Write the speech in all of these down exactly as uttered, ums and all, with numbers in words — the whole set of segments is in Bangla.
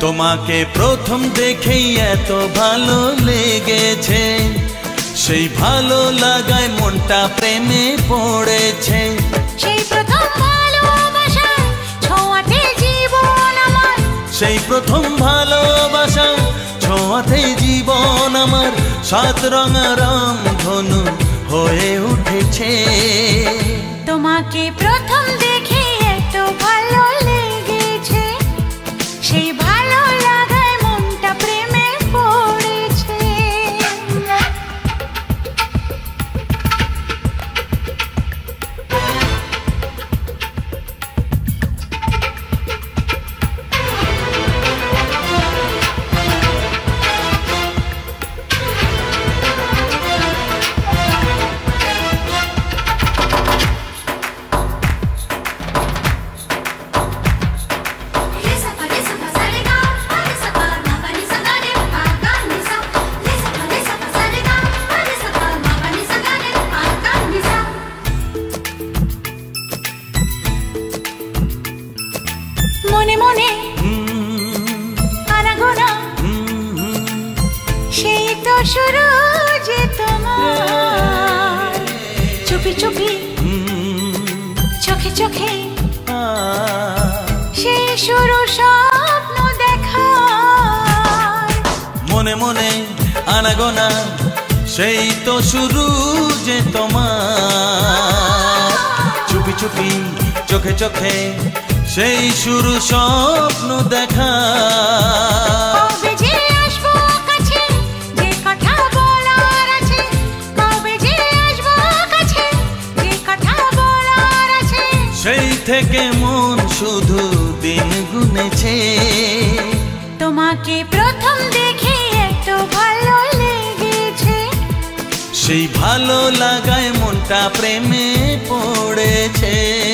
তোমাকে প্রথম দেখেই এত ভালো লেগেছে, সেই ভালো লাগায় মনটা প্রেমে পড়েছে। সেই প্রথম ভালোবাসা ছোঁয়াতে জীবন আমার, সেই প্রথম ভালোবাসা ছোঁয়াতে জীবন আমার সাত রঙা রাম ধনু হয়ে উঠেছে। তোমাকে প্রথম দেখে এত ভালো লেগেছে, সেই ভালো লাগায় মনটা প্রেমে পড়েছে। মনে মনে আনাগোনা, সেই তো শুরু যে তোমার, চুপি চুপি চোখে চোখে সেই শুরু স্বপ্ন দেখা। মনে মনে আনাগোনা, সেই তো শুরু যে তোমার, চুপি চুপি চোখে চোখে সেই শুরু স্বপ্ন দেখা। কবে যে আসবো কাছে, যে কথা বলার আছে, কবে যে আসবো কাছে, যে কথা বলার আছে, সেই থেকে মন শুধু দিন গুনেছে। তোমাকে প্রথম দেখে এত ভালো লেগেছে, সেই ভালো লাগায় মনটা প্রেমে পড়েছে।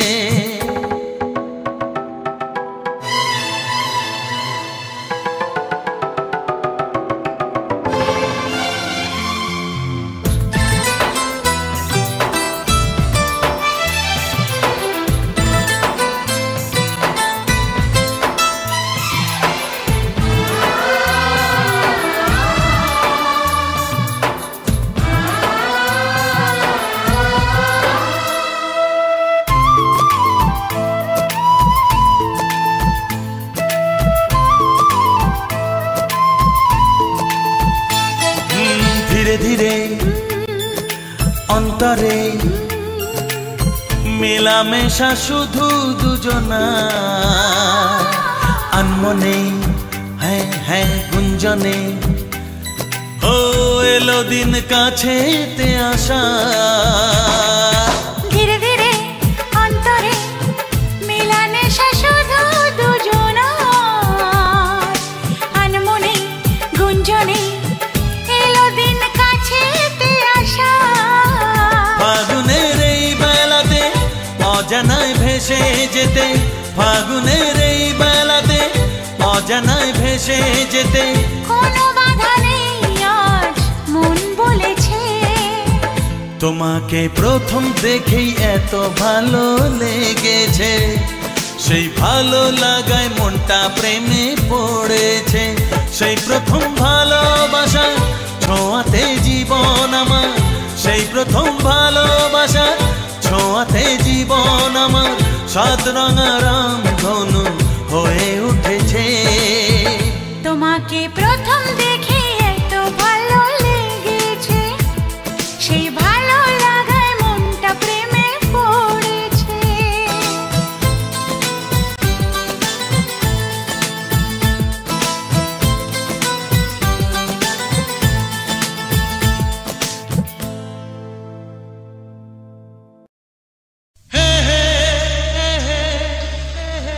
ধীরে ধীরে অন্তরে মেলামেশা শুধু দুজনা, আনমনে হ্যাঁ হ্যাঁ গুঞ্জনে ও এলো দিন কাছেতে আসা। ধীরে ধীরে অন্তরে মেলামেশা শুধু দুজনা, আনমনে গুঞ্জনে এলো দিন কাছেতে আসা। ফাগুনের এই বেলাতে অজানায় ভেসে যেতে, ফাগুনের এই বেলাতে অজানায় ভেসে যেতে, কোনো বাধা নেই আজ মন বলেছে। তোমাকে প্রথম দেখেই এত ভালো লেগেছে, সেই ভালো লাগায় মনটা প্রেমে পড়েছে। সেই প্রথম ভালোবাসা ছোঁয়াতে জীবন আমার, সেই প্রথম ভালোবাসা ছোঁয়াতে জীবন আমার সাত রঙা রাম ধনু হয়ে উঠেছে। তোমাকে প্রথম দেখে এত ভালো লেগেছে, সেই ভালো লাগায় মনটা প্রেমে পড়েছে। হে হে হে হে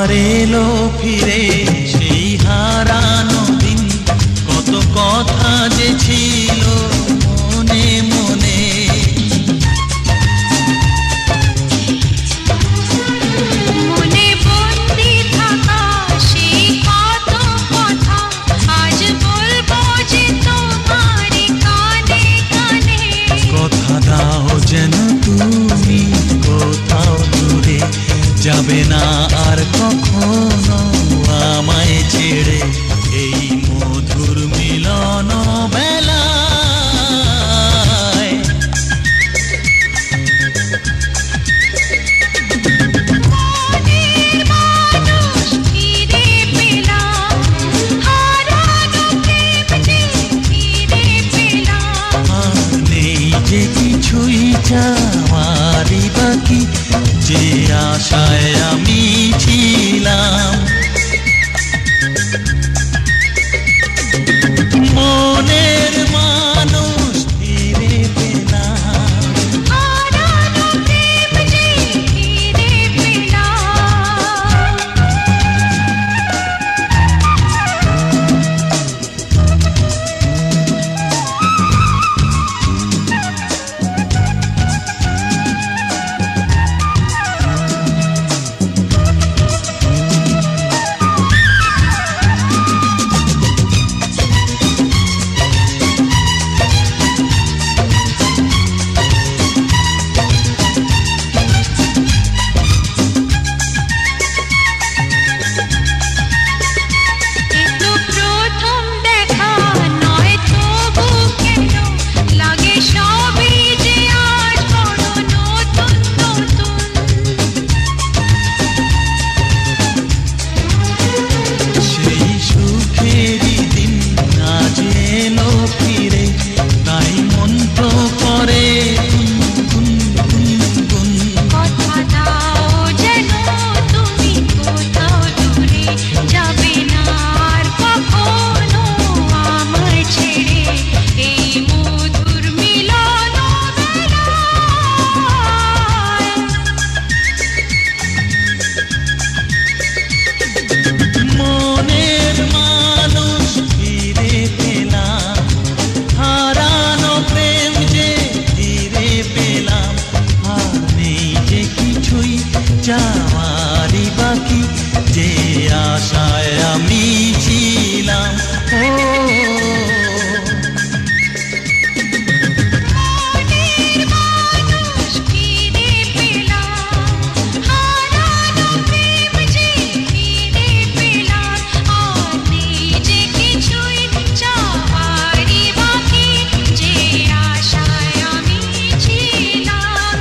আবার এলো ফিরে সেই হারানো দিন, কত কথা যে ছিল মনে মনে। মনে বন্দি থাকা সেই কত কথা আজ বলবো যে তোমার কানে কানে। কথা দাও যেন তুমি কোথাও দূরে যাবে না আর কখনো আমায় ছেড়ে, এই মধুর মিলন বেলায়। মনের মানুষ ফিরে পেলাম, হারানো প্রেম যে ফিরে পেলাম। আর নেই যে কিছুই চাওয়ারই বাকি, যে আশায় আমি ছিলাম। মনের মানুষ ফিরে পেলাম, হারানো প্রেম যে ফিরে পেলাম। এতো প্রথম দেখা নয় তবু কেন লাগে সবই যে আজ বড় নতুন নতুন। সেই সুখেরই দিন আজ এলো ফিরে, তাই মন তো করে গুন গুন গুন গুন। কথা দাও যেন তুমি কোথাও দূরে যাবে না আর কখনো আমায় ছেড়ে, এই মধুর মিলন বেলায়। মনের মানুষ ফিরে পেলাম, হারানো প্রেম যে ফিরে পেলাম। আর নেই যে কিছুই চাওয়ারই বাকি, যে আশায় আমি ছিলাম। ও মনের মানুষ ফিরে পেলাম, হারানো প্রেম যে ফিরে পেলাম। আর নেই যে কিছুই চাওয়ারই বাকি, যে আশায় আমি ছিলাম।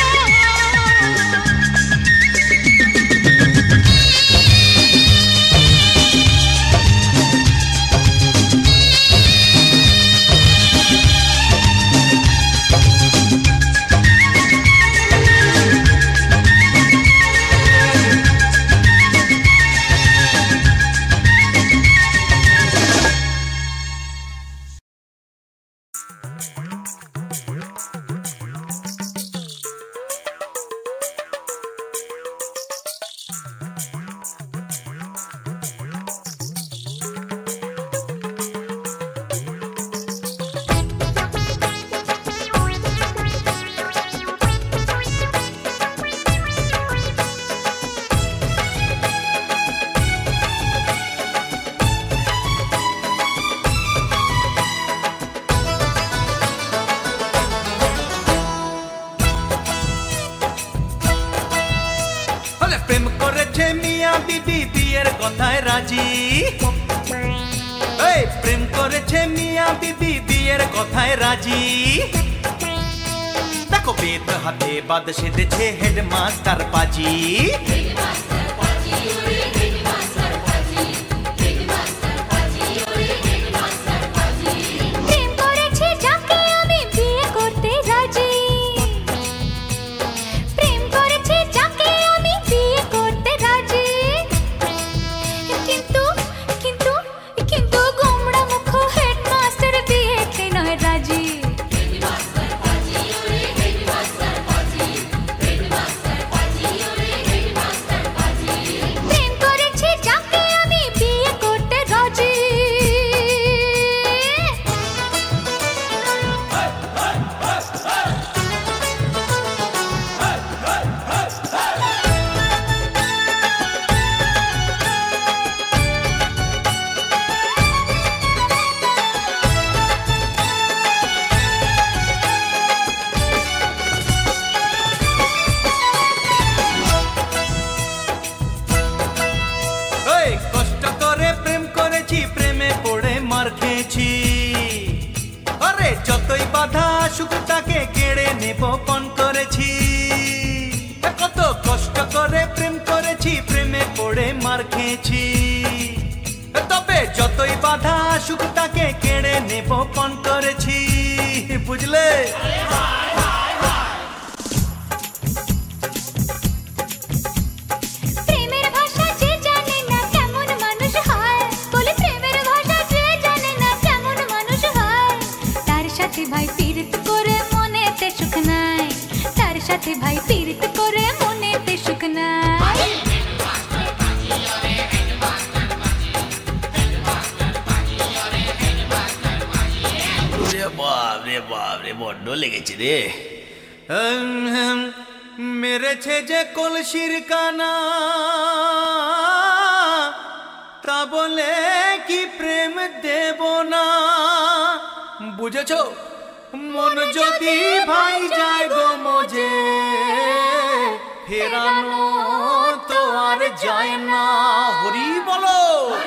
হলে প্রেম করেছে মিয়া বিবি বিয়ের কথায় রাজি। এই প্রেম করেছে মিয়া বিবি বিয়ের কথায় রাজি। দেখো বেত হাতে বাদ সেধেছে হেডমাস্টার পাজি। প্রেম করেছে যাকে আমি বিয়ে করতে রাজি, প্রেম করেছে যাকে আমি বিয়ে করতে রাজি। কিন্তু কিন্তু কিন্তু গোমড়া মুখ হেডমাস্টার বিয়েতে নয় রাজি। প্রেম বাধা সুখটাকে কেড়ে নেব পণ করেছি, কত কষ্ট করে প্রেম করেছি, প্রেমে পড়ে মার খেয়েছি। তবে যতই বাধা সুখটাকে কেড়ে নেব পণ করেছি, বুঝলে? প্রেমের ভাষা যে জানে না কেমন মানুষ হয়, বলে প্রেমের ভাষা যে জানে না কেমন মানুষ হয়। তার সাথে ভাই পীড়িত করে মনেতে সুখ নাই, তার সাথে ভাই পীড়িত করে মনেতে সুখ নাই। বাপরে বাপরে বড্ড লেগেছে রে। মেরেছে যে কলসির কানা, তা বলে কি প্রেম দেব না, বুঝেছো? মন যদি ভাই যায় গো মজে, ফেরানো তো আর যায় না। হরি বলো।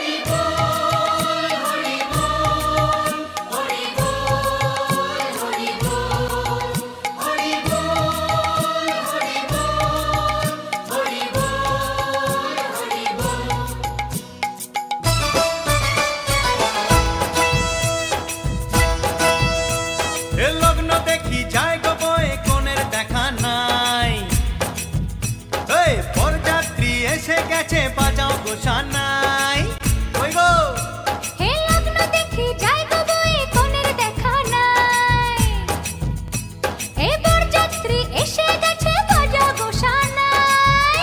লগ্ন দেখি যায় গো বয়ে কোণের দেখা নাই, বরযাত্রী এসে গেছে বাজাও গো সানাই। ওই গো হে লগ্ন দেখি যায় গো বয়ে কোণের দেখা নাই, হে বরযাত্রী এসে গেছে বাজাও গো সানাই।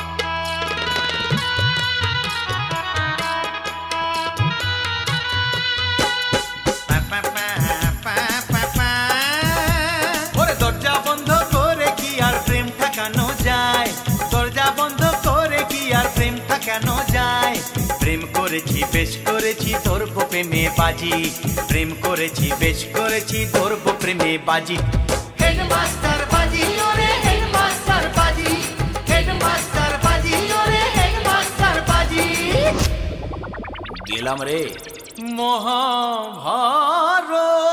ওরে দরজা বন্ধ করে কি আর প্রেম ঠেকানো যায়, দরজা বন্ধ করে কি আর প্রেম ঠেকানো যায়। প্রেম করেছি বেশ করেছি ধরবো প্রেমে বাজি, প্রেম করেছি বেশ করেছি ধরবো প্রেমে বাজি। হেডমাস্টার বাজি ওরে হেডমাস্টার বাজি, হেডমাস্টার বাজি ওরে হেডমাস্টার বাজি। গেলাম রে। মহাভারত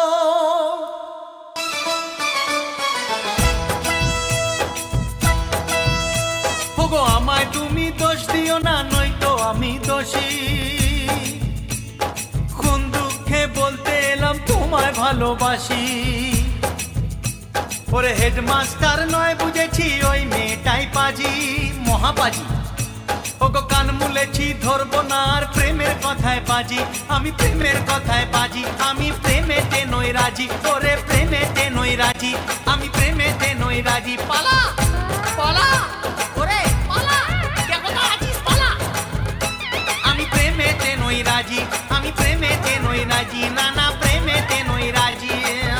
ওগো আমায় তুমি দোষ দিও না, নয়তো আমি দোষী। কোন দুঃখে বলতে এলাম তোমায় ভালোবাসি। ওরে হেডমাস্টার নয় বুঝেছি ওই মেয়েটাই পাজি, মহাবাজি। ওগো কান মুলেছি ধরবো না আর প্রেমের কথায় বাজি, আমি প্রেমের কথায় বাজি, আমি প্রেমেতে নই রাজি। ওরে প্রেমেতে নই রাজি, আমি প্রেমেতে নই রাজি। পালা পালা ওরে পালা, কোথায় আছিস পালা। আমি প্রেমেতে নই রাজি, আমি প্রেমেতে নই রাজি, না না প্রেমেতে নই রাজি।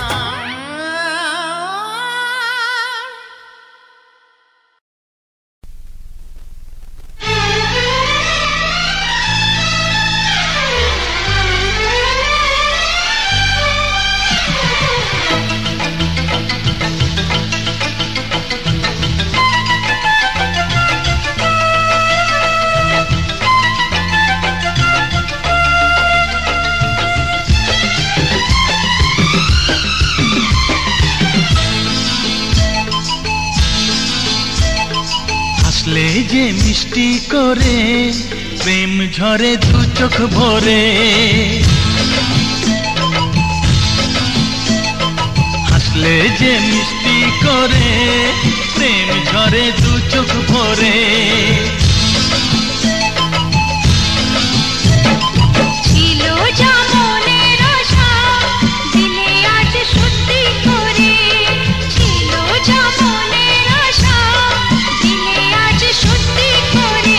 হাসলে যে মিষ্টি করে প্রেম ঝরে দু চোখ ভরে, হাসলে যে মিষ্টি করে প্রেম ঝরে দু চোখ ভরে। ছিল যা মনের আশা দিলে আজ সত্যি করে, ছিল যা মনের আশা দিলে আজ সত্যি করে।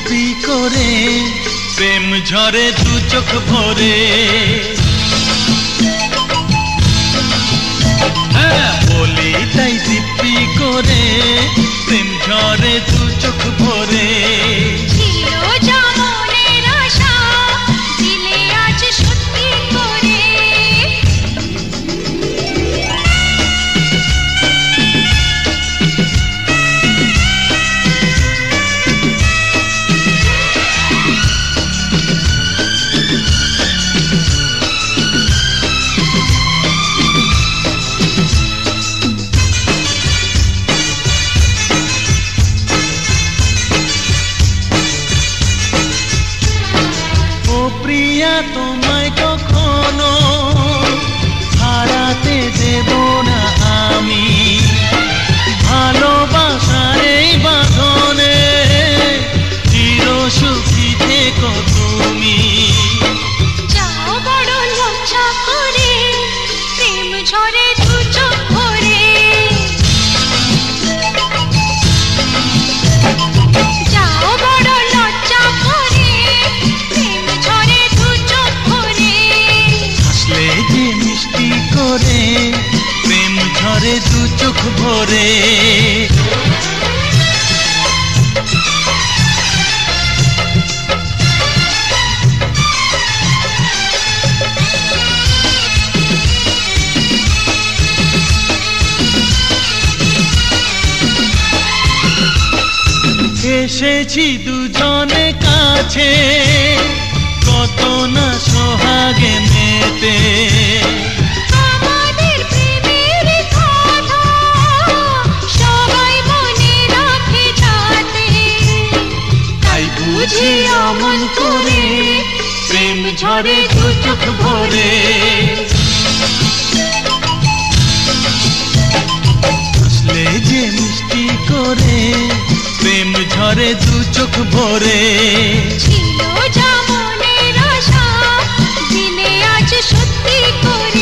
দিব্যি করে প্রেম ঝরে দু চোখ ভরে হ্যাঁ বলি তাই দিব্যি করে প্রেম ঝরে দু চোখ ভরে তোমায় কখনো হারাতে দেব না আমি ভালোবাসার এই বাঁধনে চির সুখী থেকো তুমি যাও বড় লজ্জা করে প্রেম ঝরে দু চোখ ভরে যাও বড় লজ্জা করে প্রেম ঝরে দু চোখ ভরে হাসলে যে মিষ্টি করে প্রেম ঝরে দু চোখ ভরে এসেছি দুজনে কাছে কত না সোহাগে মেতে আমাদের প্রেমের কথা সবাই মনে রাখে যাতে তাই বুঝি অমন করে প্রেম ঝরে দু চোখ ভরে হাসলে যে মিষ্টি করে প্রেম ঝরে দু চোখ ভরে ছিল যা মনের আশা দিনে আজ সত্যি করে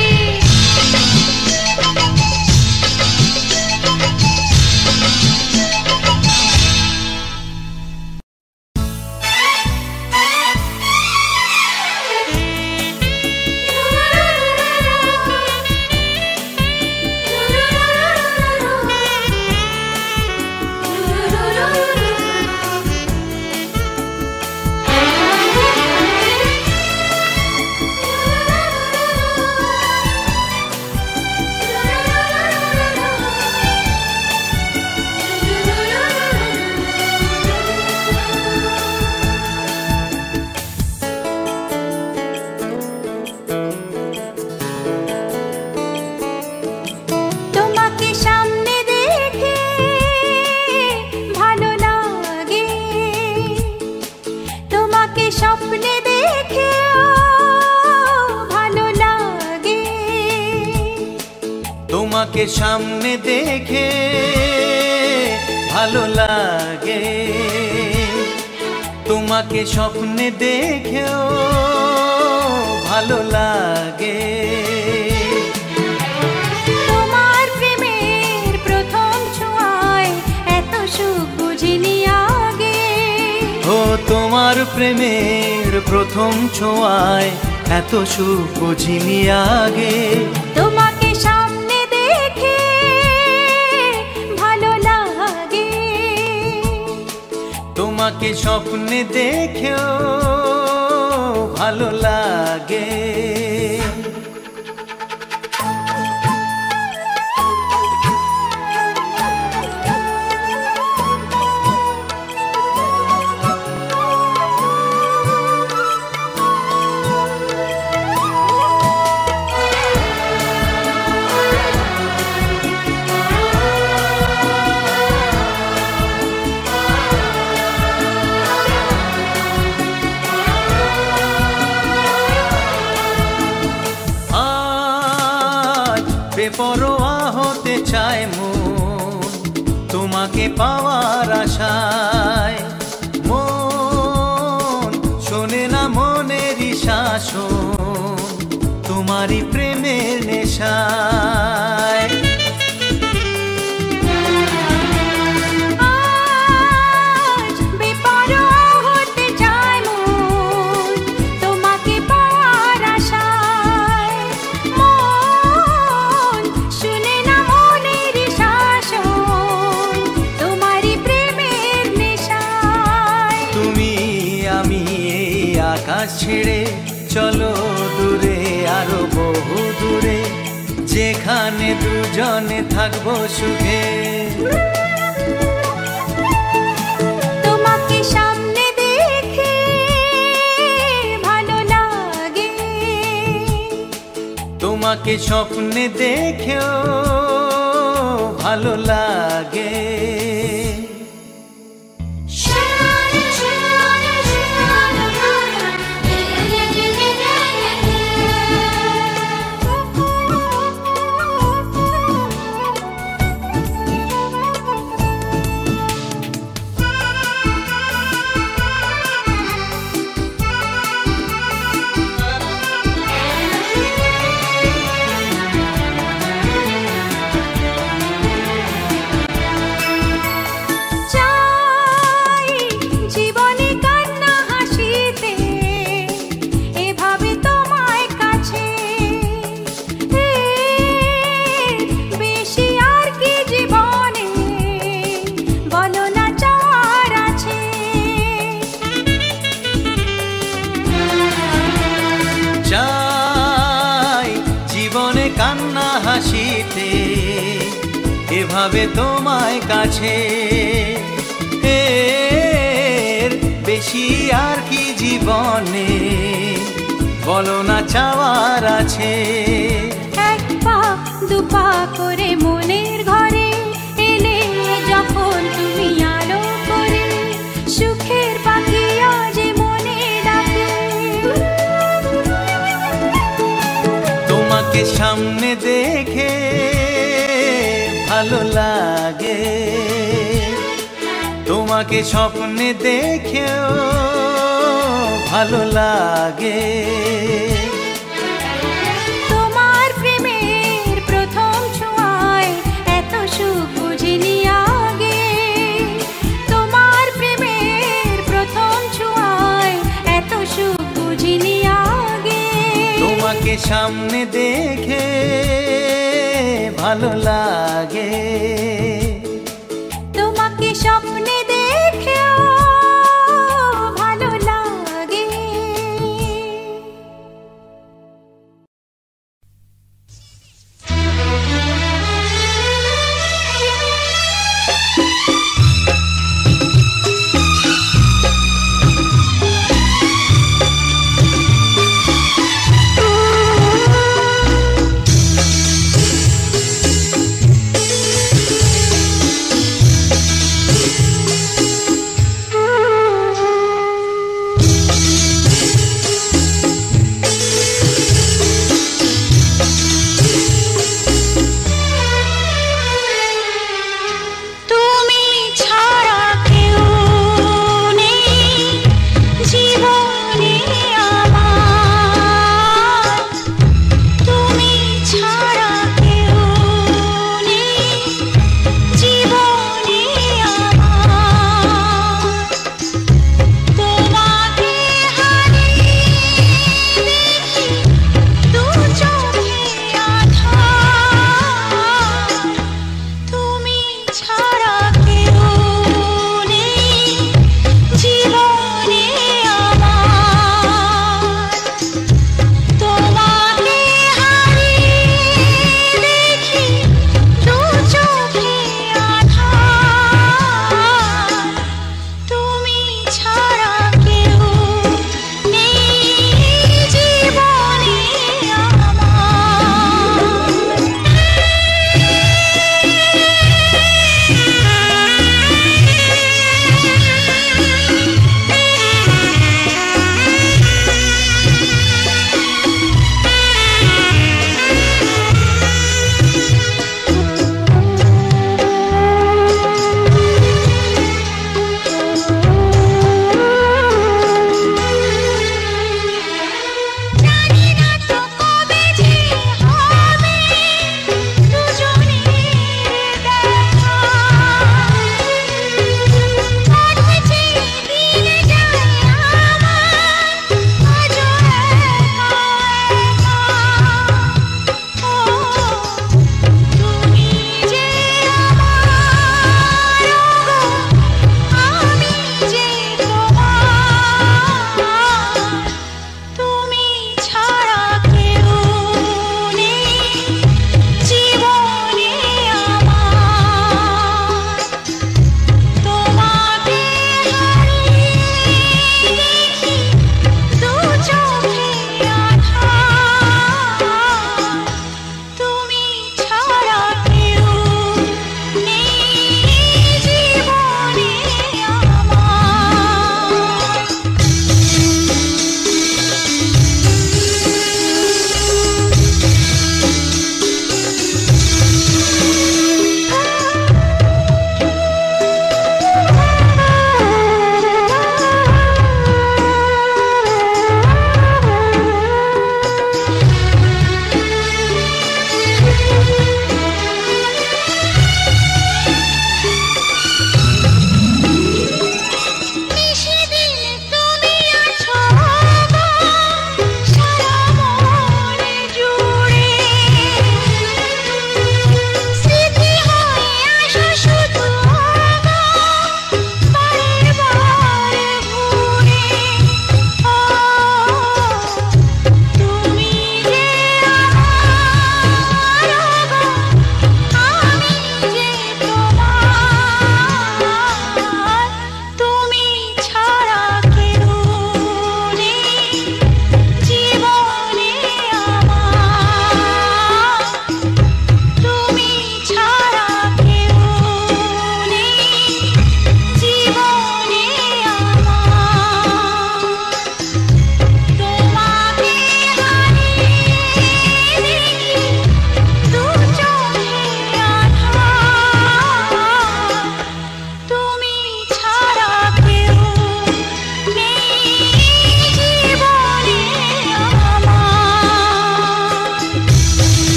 তোমাকে সামনে দেখে ভালো লাগে তোমাকে স্বপ্নে দেখেও ভালো লাগে তোমার প্রেমের প্রথম ছোঁয়ায় এত সুখ বুঝিনি আগে ও তোমার প্রেমের প্রথম ছোঁয়ায় এত সুখ বুঝিনি আগে তোমাকে সামনে দেখে ভালো লাগে তোমাকে স্বপ্নে দেখেও ভালো লাগে বেপরোয়া হতে চায় মন তোমাকে পাওয়ার আশায় মন শোনে না মনেরই শাসন তোমারই প্রেমের নেশায় আজ বেপরোয়া আকাশ ছেড়ে চলো দূরে, আরো বহু দূরে, যেখানে দুজনে থাকবো সুখে। তোমাকে সামনে দেখে ভালো লাগে, তোমাকে স্বপ্নে দেখেও ভালো লাগে। হাসিতে এভাবে তোমায় কাছে, এর বেশি আর কি জীবনে বলো না চাওয়ার আছে। এক পা দুপা করে মনের ঘরে এলে যখন তুমি আলো করে, সুখের পাখি আজ মনে ডাকে। তোমাকে সামনে দেখে ভালো লাগে, তোমাকে স্বপ্নে দেখেও ভালো লাগে। তোমার প্রেমের প্রথম ছোঁয়ায় এত সুখ বুঝিনি আগে, তোমার প্রেমের প্রথম ছোঁয়ায় এত সুখ বুঝিনি আগে। তোমাকে সামনে দেখে ভালো লাগে, তোমাকে স্বপ্নে দেখেও ভালো লাগে।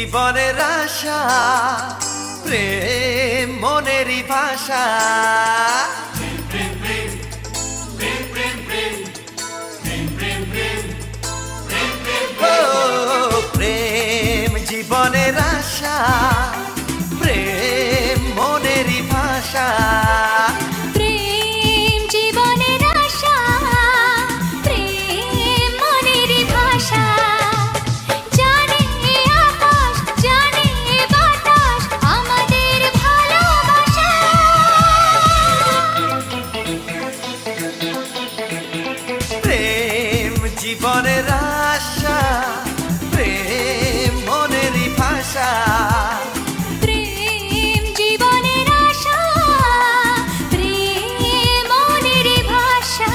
জীবনের আশা প্রেম মনেরই ভাষা ও প্রেম জীবনের আশা প্রেম মনেরই ভাষা প্রেম জীবনের আশা প্রেম মনেরই ভাষা জানে আকাশ জানে বাতাস আমাদের ভালোবাসা প্রেম জীবনের আশা প্রেম মনেরই ভাষা প্রেম জীবনের আশা প্রেম মনেরই ভাষা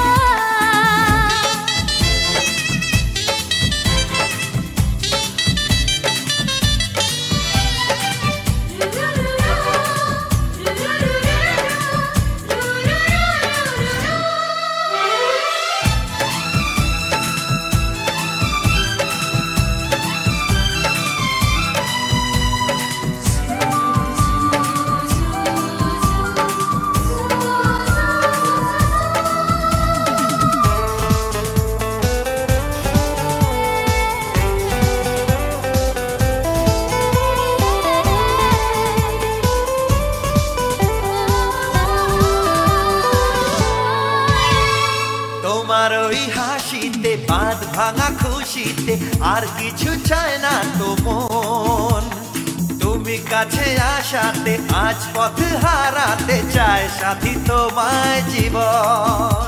তোমার ওই হাসিতে বাঁধ ভাঙা খুশিতে আর কিছু চায় না তো মন তুমি কাছে আসাতে আজ পথ হারাতে চায় সাথী তোমায় জীবন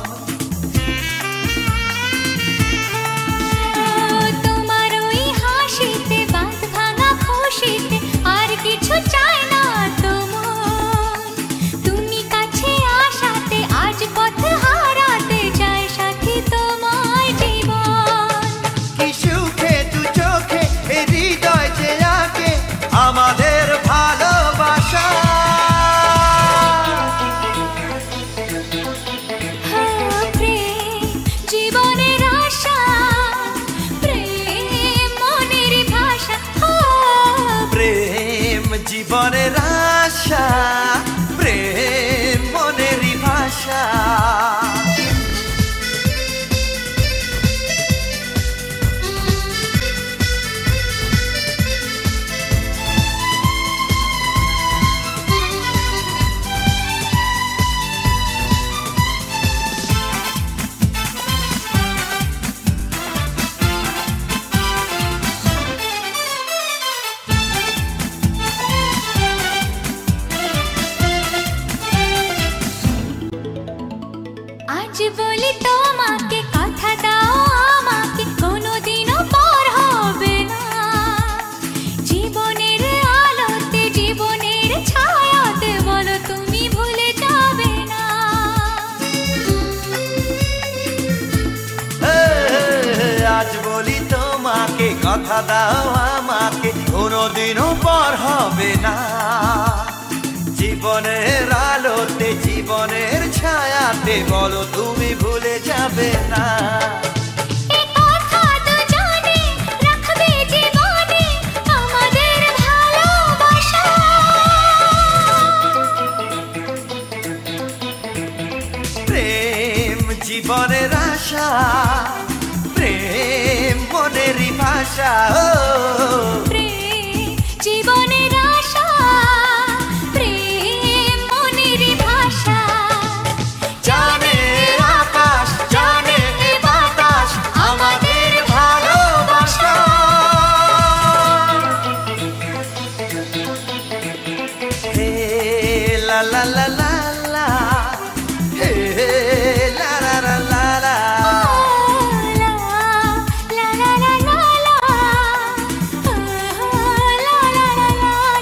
তোমার ওই হাসিতে বাঁধ ভাঙা খুশিতে আর কিছু চায় না তো মন তুমি কাছে আসাতে আজ পথ হারাতে চায় সাথী তোমায় জীবন কি সুখে দু চোখে এই হৃদয় যে আঁকে আমাদের ভালোবাসা হ্যাঁ, প্রেম জীবনের আশা প্রেম মনের ভাষা হ্যাঁ, প্রেম জীবনের আশা প্রেম মনেরই ভাষা আজ বলি তোমাকে কথা দাও আমাকে কোনোদিনও পর হবে না জীবনের আলোতে জীবনের ছায়াতে বলো তুমি ভুলে যাবে না এ, আজ বলি তোমাকে কথা দাও আমাকে কোনোদিনও পর হবে না জীবনের আলোতে জীবনের ছায়াতে বলো তুমি ভুলে যাবে না এ কথা দুজনে রাখবে জীবনে আমাদের ভালোবাসা প্রেম জীবনের আশা প্রেম মনেরই ভাষা ও প্রেম জীবনের আশা প্রেম মনেরই ভাষা জানে আকাশ জানে এ বাতাস আমাদের ভালোবাসা হে লা লা লা লা লা হে লা লা লা লা লা লা লা লা লা লা লা লা লা লা লা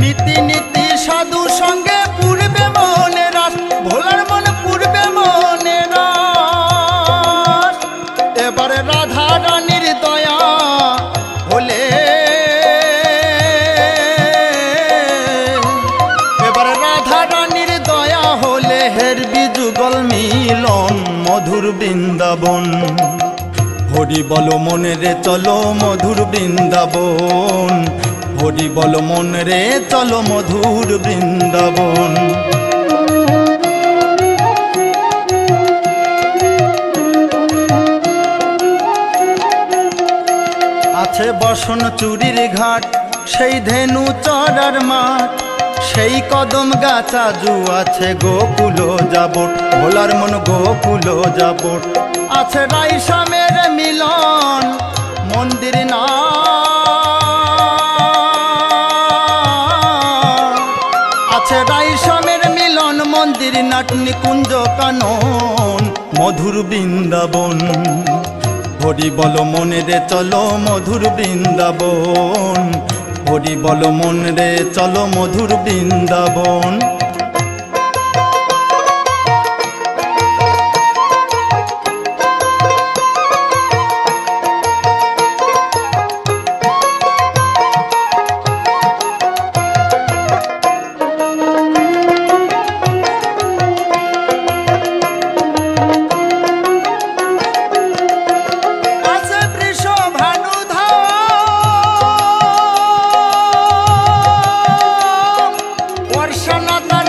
রীতিনীতি সাধু সঙ্গে পূর্বে মনে রাস, ভোলার মন পূর্বে মনে রাস। এবারে রাধা রানীর দয়া হলে, এবারে রাধা রানীর দয়া হলে হেরবি যুগল মিলন মধুর বৃন্দাবন। হরি বলো মনে রে চলো মধুর বৃন্দাবন, হরি বলো মন রে চলো মধুর বৃন্দাবন। আছে বসন চুরির ঘাট, সেই ধেনু চড়ার মাঠ, সেই কদম গাছা জু আছে গোকুল যাবট, ভোলার মন গোকুল যাবট। আছে রাইসামের মিলন মন্দির না, আছে রাইসামের মিলন মন্দির নাট নিকুঞ্জ কানন মধুর বৃন্দাবন। হরি বলো মনে রে চলো মধুর বৃন্দাবন, হরি বলো মন রে চলো মধুর বৃন্দাবন। Shanata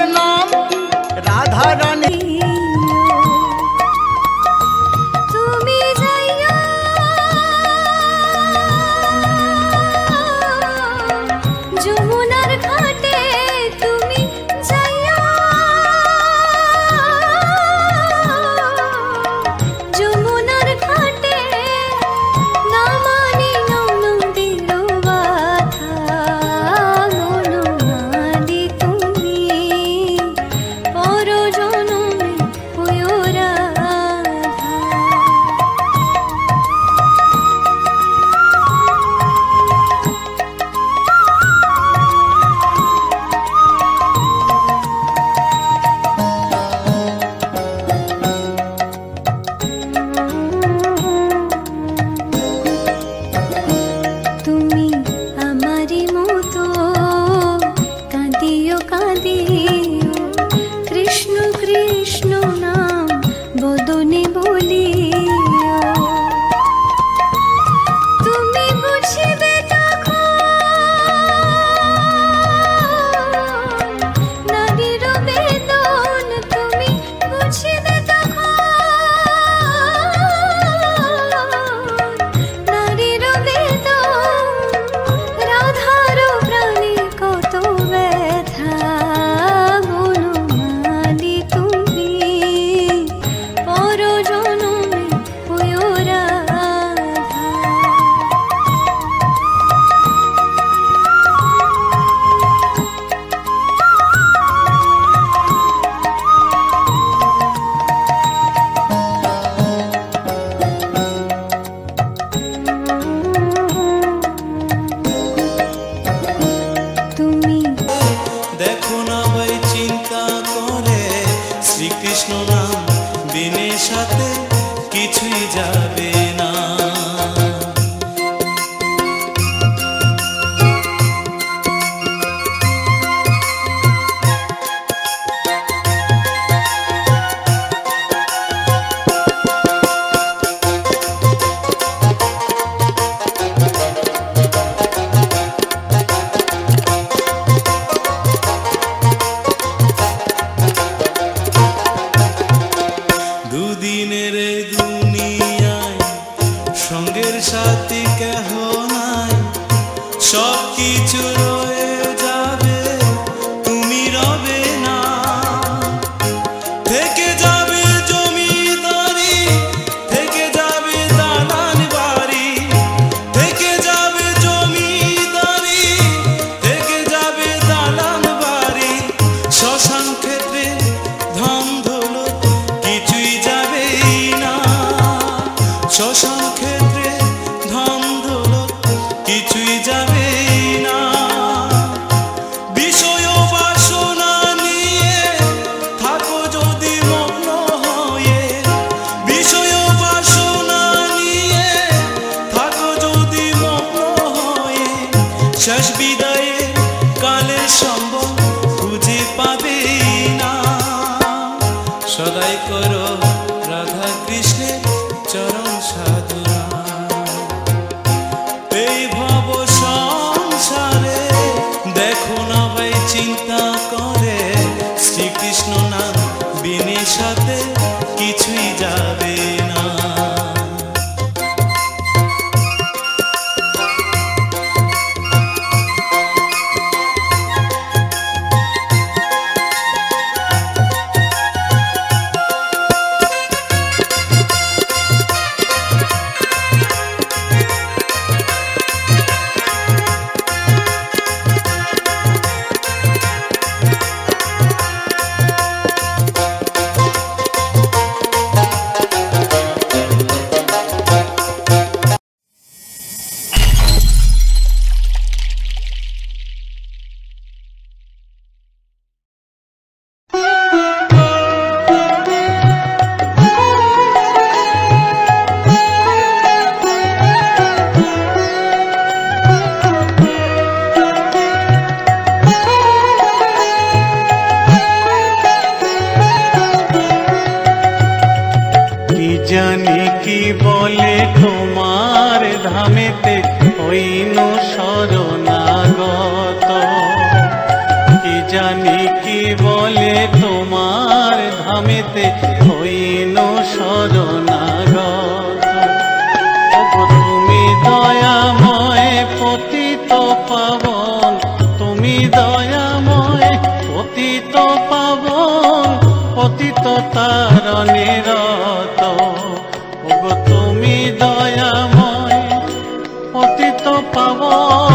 জানি কি বলে তোমার ধামেতে হইন শরণাগত। ওগো তুমি দয়াময় পতিত পাবন, তুমি দয়াময় পতিত পাবন, পতিত তারণে রত। ওগো তুমি দয়াময় পতিত পাবন,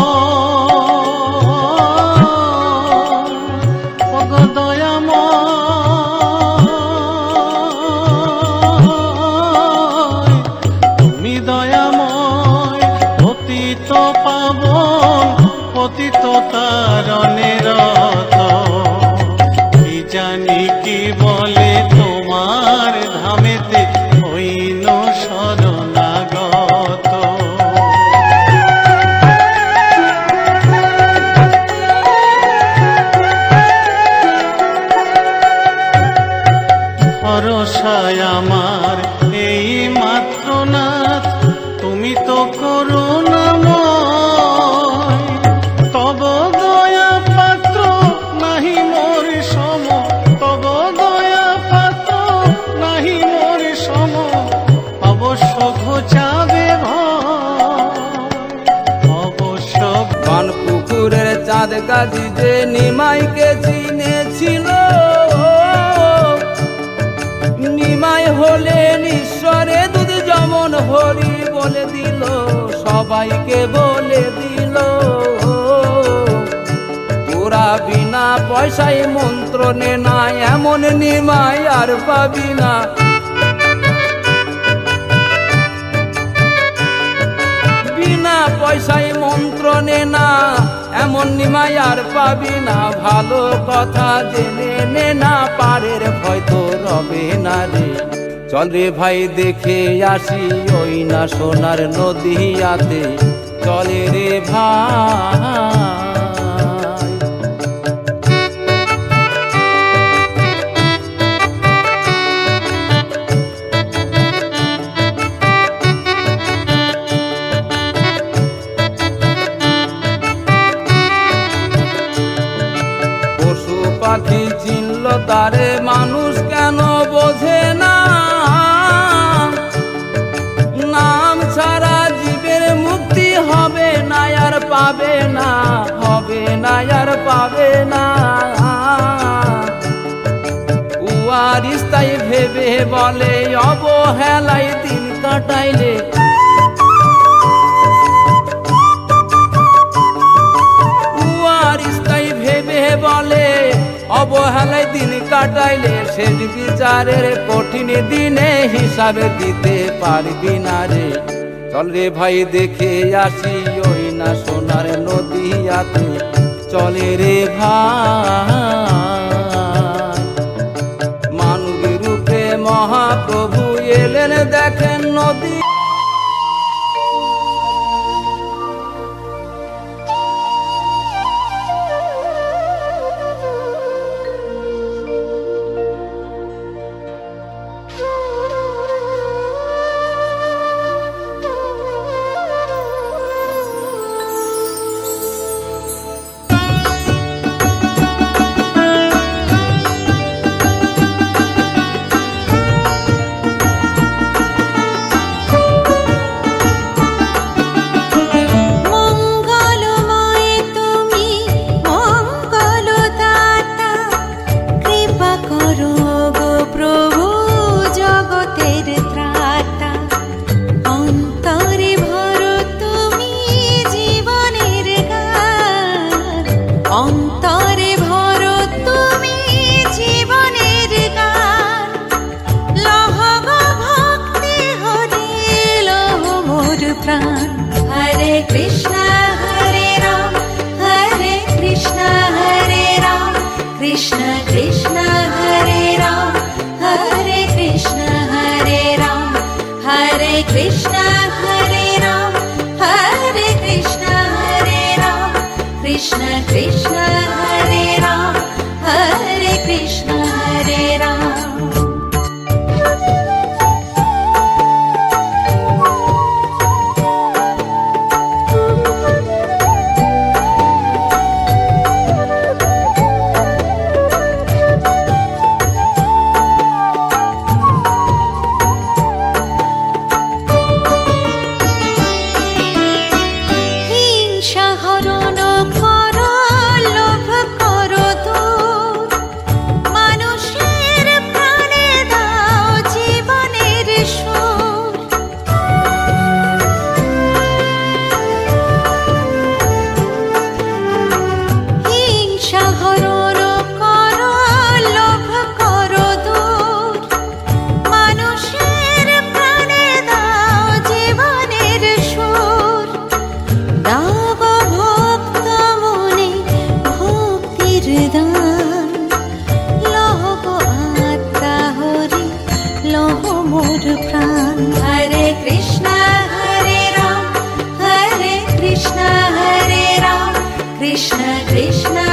ওগো দয়াময় তুমি দয়াময় পতিত পাবন, পতিত তারণে রত। কি জানি কি বলে তোমার ধামেতে হইন শরণাগত। ভরসায় আমার এই মাত্র নাথ, তুমি তো করুণাময়। তব দয়া পাত্র নাহি মোর সম, তব দয়া পাত্র নাহি মোর সম। অবশ্য ঘোচাবে ভয়, অবশ্য। বান পুকুরের চাঁদ গাজি যে নিমাইকে চিনেছিল, নিমাই হলেন ঈশ্বরে দুধ যেমন হরি বলে দিল, সবাইকে বলে দিল। তোরা বিনা পয়সায় মন্ত্র নে না, এমন নিমাই আর পাবি না। বিনা পয়সায় মন্ত্র নে না, এমন নিমাই আর পাবি না। ভালো কথা জেনে নে না, পারের ভয় তো রবে না রে। চল রে ভাই দেখে আসি ওই না সোনার নদীয়াতে, চলে রে ভাই। পশু পাখি চিনল তারে, মানুষ কেন বোঝে না। নাম ছাড়া জীবের মুক্তি হবে না আর পাবে না, হবে না আর পাবে না। উয়ারিস তাই ভেবে বলে অবহেলায় দিন কাটাইলে। উয়ারিস তাই ভেবে বলে অবহেলায় দিন কাটাইলে, শেষ বিচারের কঠিন দিনে হিসাবে দিতে পারবি না রে। চল রে ভাই দেখে আসি ওই না সোনার নদীয়াতে, চলে রে ভাই। মানব রূপে মহাপ্রভু এলেন দেখেন নদী। কৃষ্ণ কৃষ্ণ